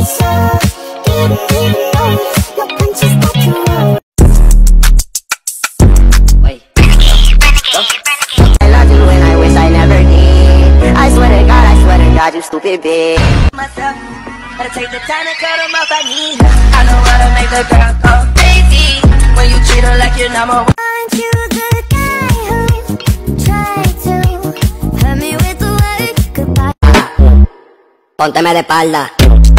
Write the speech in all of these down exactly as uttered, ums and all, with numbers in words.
You stupid bitch. Myself, gotta take the time to cut them off. I need her. I know how to make the girl go crazy when you treat her like you're number one. Aren't you the guy who tried to hurt me with the word goodbye? Pónteme de espalda.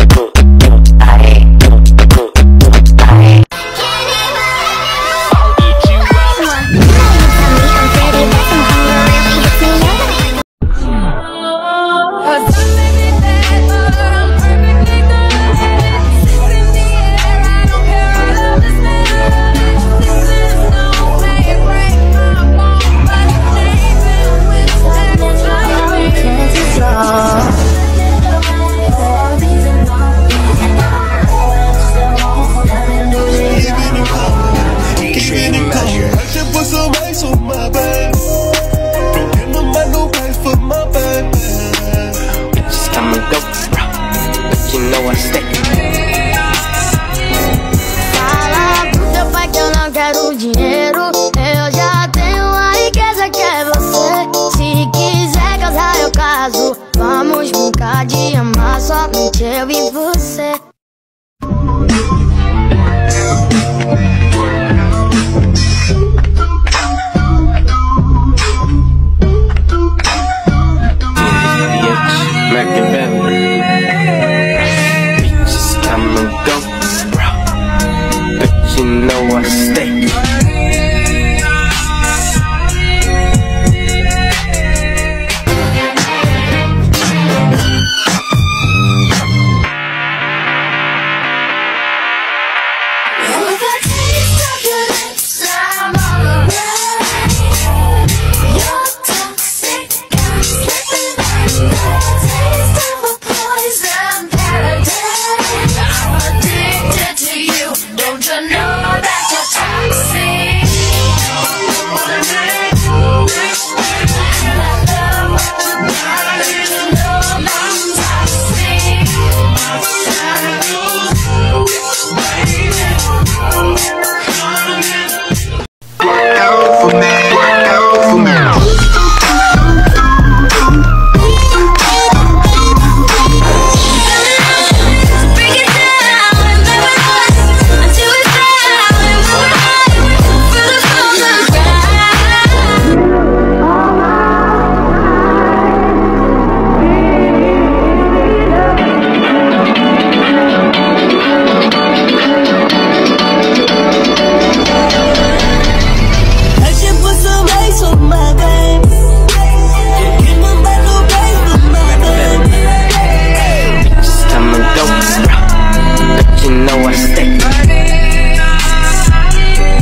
Fala pro teu pai que eu não quero dinheiro. Eu já tenho a riqueza que é você. Se quiser casar eu caso. Vamos brincar de amar somente eu e você. You know I stay.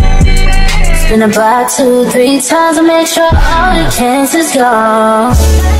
Spin a block two, three times to make sure all the chances gone.